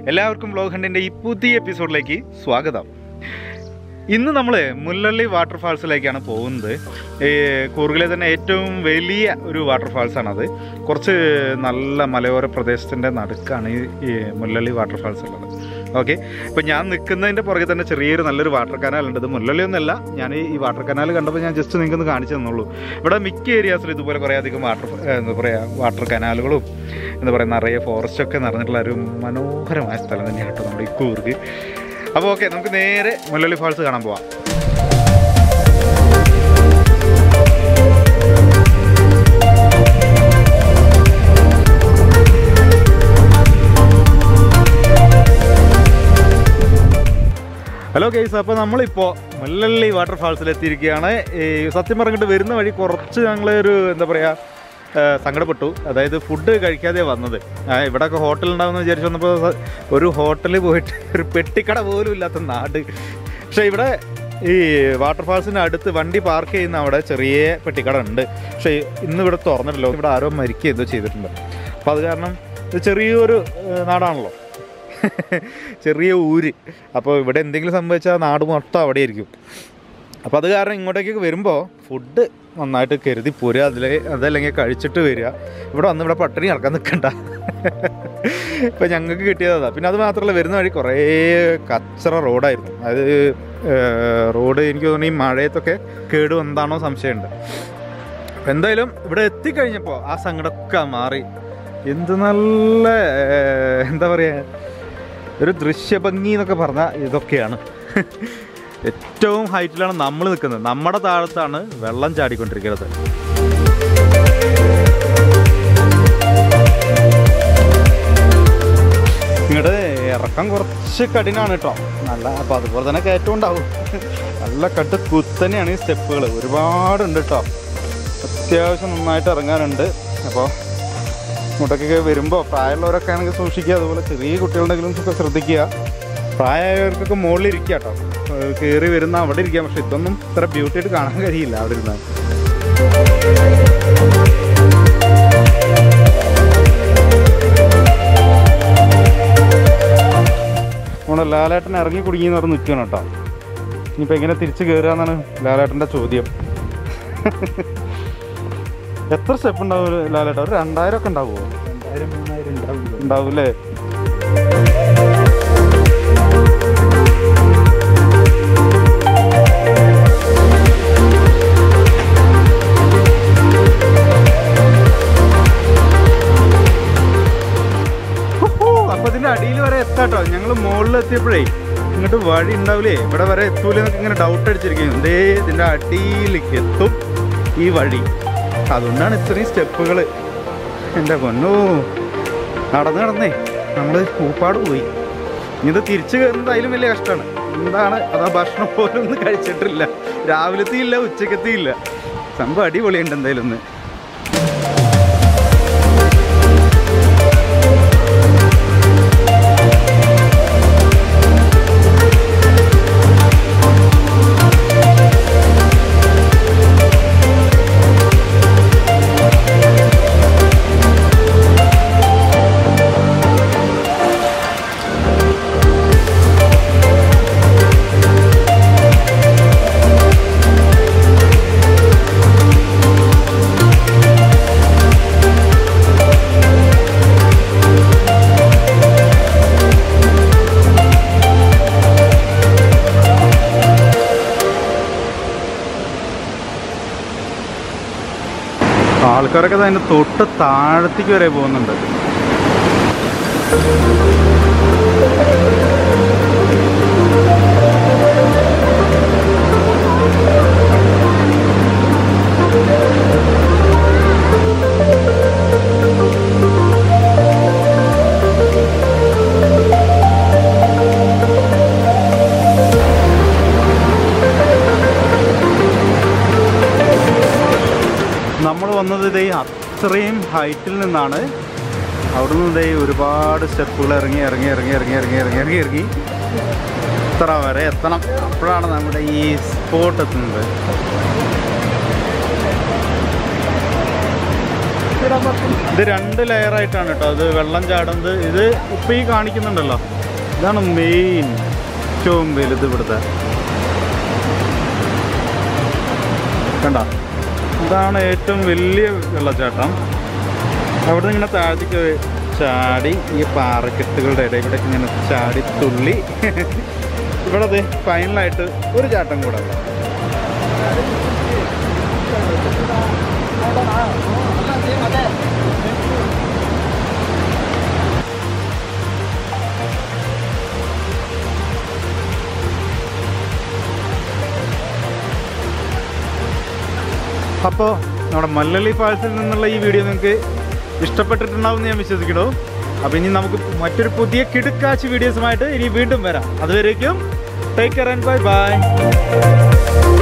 എല്ലാവർക്കും വ്ലോഗ് ഹണ്ടിൻ്റെ ഈ പുതിയ എപ്പിസോഡിലേക്ക് സ്വാഗതം. ഇന്ന് നമ്മൾ മുല്ലള്ളി വാട്ടർഫാൾസിലേക്കാണ് പോകുന്നത്. കൂർഗിലെ തന്നെ ഏറ്റവും വലിയ ഒരു വാട്ടർഫാൾസാണത്. കുറച്ച് നല്ല മലയോര പ്രദേശത്തിൻ്റെ നടുക്കാണ് ഈ മുല്ലള്ളി വാട്ടർഫാൾസ് ഉള്ളത്. ഓക്കെ, ഇപ്പോൾ ഞാൻ നിൽക്കുന്നതിൻ്റെ പുറകെ തന്നെ ചെറിയൊരു നല്ലൊരു വാട്ടർ കനാലുണ്ട്. ഇത് മുല്ലള്ളി ഒന്നല്ല, ഞാൻ ഈ വാട്ടർ കനാൽ കണ്ടപ്പോൾ ഞാൻ ജസ്റ്റ് നിങ്ങൾക്കൊന്ന് കാണിച്ചു തന്നുള്ളൂ. ഇവിടെ മിക്ക ഏരിയാസിലും ഇതുപോലെ കുറേ അധികം വാട്ടർ കനാലുകളും എന്താ പറയുക നിറയെ ഫോറസ്റ്റൊക്കെ നിറഞ്ഞിട്ടുള്ള ഒരു മനോഹരമായ സ്ഥലം തന്നെയാണ് കേട്ടോ നമ്മുടെ ഈ കൂർഗ്. അപ്പോൾ ഓക്കെ, നമുക്ക് നേരെ മുല്ലള്ളി ഫാൾസ് കാണാൻ പോവാം. ഹലോ ഗൈസ്, അപ്പോൾ നമ്മളിപ്പോൾ മുല്ലള്ളി വാട്ടർഫാൾസിൽ എത്തിയിരിക്കുകയാണ്. ഈ സത്യം പറഞ്ഞിട്ട് വരുന്ന വഴി കുറച്ച് ഞങ്ങളൊരു എന്താ പറയുക സങ്കടപ്പെട്ടു. അതായത് ഫുഡ് കഴിക്കാതെ വന്നത്. ഇവിടെയൊക്കെ ഹോട്ടലുണ്ടാവുമെന്ന് വിചാരിച്ചു വന്നപ്പോൾ ഒരു ഹോട്ടലിൽ പോയിട്ട് ഒരു പെട്ടിക്കട പോലും ഇല്ലാത്ത നാട്. പക്ഷേ ഇവിടെ ഈ വാട്ടർഫാൾസിൻ്റെ അടുത്ത് വണ്ടി പാർക്ക് ചെയ്യുന്ന അവിടെ ചെറിയ പെട്ടിക്കട ഉണ്ട്. പക്ഷേ ഇന്നിവിടെ തുറന്നിട്ടല്ലോ. ഇവിടെ ആരോ മരിക്കുക എന്തോ ചെയ്തിട്ടുണ്ട്. അപ്പോൾ അത് കാരണം ഇത് ചെറിയൊരു നാടാണല്ലോ, ചെറിയ ഊര്. അപ്പോൾ ഇവിടെ എന്തെങ്കിലും സംഭവിച്ചാൽ നാട് മൊത്തം അവിടെ ആയിരിക്കും. അപ്പോൾ അത് കാരണം ഇങ്ങോട്ടേക്ക് വരുമ്പോൾ ഫുഡ് നന്നായിട്ട് കരുതി പോരുക, അതല്ലെങ്കിൽ കഴിച്ചിട്ട് വരിക. ഇവിടെ വന്ന് ഇവിടെ പട്ടിണി നടക്കാൻ നിൽക്കണ്ട. ഇപ്പം ഞങ്ങൾക്ക് കിട്ടിയതാണ്. പിന്നെ അത് മാത്രമല്ല, വരുന്ന വഴി കുറേ കച്ചറ റോഡായിരുന്നു. അതായത് റോഡ് എനിക്ക് തോന്നുന്നു ഈ മഴയത്തൊക്കെ കേട് വന്നതാണോ സംശയമുണ്ട്. അപ്പം എന്തായാലും ഇവിടെ എത്തിക്കഴിഞ്ഞപ്പോൾ ആ സങ്കടമൊക്കെ മാറി. എന്ത് നല്ല എന്താ പറയുക, ഒരു ദൃശ്യഭംഗി എന്നൊക്കെ പറഞ്ഞാൽ ഇതൊക്കെയാണ്. ഏറ്റവും ഹൈറ്റിലാണ് നമ്മൾ നിൽക്കുന്നത്. നമ്മുടെ താഴത്താണ് വെള്ളം ചാടിക്കൊണ്ടിരിക്കുന്നത്. ഇങ്ങോട്ട് ഇറക്കം കുറച്ച് കഠിനമാണ് കേട്ടോ. നല്ല അപ്പോൾ അതുപോലെ തന്നെ കയറ്റം ഉണ്ടാവും. നല്ല കട്ട് കുത്തനെയാണ് ഈ സ്റ്റെപ്പുകൾ. ഒരുപാടുണ്ട് കേട്ടോ. അത്യാവശ്യം നന്നായിട്ട് ഇറങ്ങാനുണ്ട്. അപ്പോൾ ഇങ്ങോട്ടൊക്കെ വരുമ്പോൾ പ്രായമുള്ളവരൊക്കെ ആണെങ്കിൽ സൂക്ഷിക്കുക. അതുപോലെ ചെറിയ കുട്ടികളുണ്ടെങ്കിലും ഒക്കെ ശ്രദ്ധിക്കുക. പ്രായമായവർക്കൊക്കെ മുകളിലിരിക്കുക കേട്ടോ. കയറി വരുന്ന അവിടെ ഇരിക്കാം. പക്ഷെ ഇതൊന്നും ഇത്ര ബ്യൂട്ടി ആയിട്ട് കാണാൻ കഴിയില്ല അവിടെ ഇരുന്നാൽ. നമ്മുടെ ലാലേട്ടൻ ഇറങ്ങി കുടുങ്ങിയെന്ന് പറഞ്ഞ് നിൽക്കണം കേട്ടോ. ഇനിയിപ്പോൾ എങ്ങനെ തിരിച്ച് കയറുക എന്നാണ് ലാലേട്ടൻ്റെ ചോദ്യം. എത്ര സ്റ്റെപ്പ് ഉണ്ടാവും ലാലേട്ട? ഒരു 2000 ഒക്കെ ഉണ്ടാവുമോ? 2000-3000 ഉണ്ടാവും അല്ലേ? അപ്പോൾ ഇതിൻ്റെ അടിയിൽ വരെ എത്താട്ടോ. ഞങ്ങൾ മുകളിലെത്തിയപ്പോഴേ ഇങ്ങോട്ട് വഴി ഉണ്ടാവില്ലേ, ഇവിടെ വരെ എത്തൂലെന്നൊക്കെ ഇങ്ങനെ ഡൗട്ട് അടിച്ചിരിക്കുന്നു. എന്തേ ഇതിൻ്റെ അടിയിലേക്ക് എത്തും ഈ വഴി. അതുകൊണ്ടാണ് ഇത്രയും സ്റ്റെപ്പുകൾ. എൻ്റെ പൊന്നോ, നടന്നേ നമ്മൾ പൂപ്പാട് പോയി. ഇത് തിരിച്ചു കയറുന്നത് അതിലും വലിയ കഷ്ടമാണ്. എന്താണ് അതാ, ഭക്ഷണം പോലും ഒന്നും കഴിച്ചിട്ടില്ല. രാവിലത്തെയില്ല, ഉച്ചക്കത്തെയില്ല. സംഭവം അടിപൊളിയുണ്ട് എന്തായാലും ഒന്ന്. ആൾക്കാരൊക്കെ അതിൻ്റെ തൊട്ട് താഴത്തേക്ക് വരെ പോകുന്നുണ്ട്. നമ്മൾ വന്നത് ഇതേ അത്രയും ഹൈറ്റിൽ നിന്നാണ്. അവിടെ നിന്ന് ഇതേ ഒരുപാട് സ്റ്റെപ്പുകൾ ഇറങ്ങി ഇത്ര വരെ എത്തണം. അപ്പോഴാണ് നമ്മുടെ ഈ സ്പോട്ട് എത്തുന്നത്. ഇത് 2 ലെയറായിട്ടാണ് കേട്ടോ അത് വെള്ളം ചാടുന്നത്. ഇത് ഇപ്പം ഈ കാണിക്കുന്നുണ്ടല്ലോ, ഇതാണ് മെയിൻ ഏറ്റവും വലുത് ഇവിടുത്തെ. കണ്ട, ഇതാണ് ഏറ്റവും വലിയ വെള്ളച്ചാട്ടം. അവിടെ നിന്ന് ഇങ്ങനെ താഴത്തേക്ക് ചാടി ഈ പാറക്കെട്ടുകളുടെ ഇടയിൽ കൂടെ ഇങ്ങനെ ചാടി തുള്ളി ഇവിടെ ഫൈനലായിട്ട് ഒരു ചാട്ടം കൂടെ. അപ്പോൾ നമ്മുടെ മല്ലള്ളി ഫാൾസിൽ നിന്നുള്ള ഈ വീഡിയോ നിങ്ങൾക്ക് ഇഷ്ടപ്പെട്ടിട്ടുണ്ടാവും ഞാൻ വിശ്വസിക്കുന്നു. അപ്പോൾ ഇനി നമുക്ക് മറ്റൊരു പുതിയ കിടുക്കാച്ചി വീഡിയോസുമായിട്ട് ഇനി വീണ്ടും വരാം. അതുവരേക്കും take care and bye by.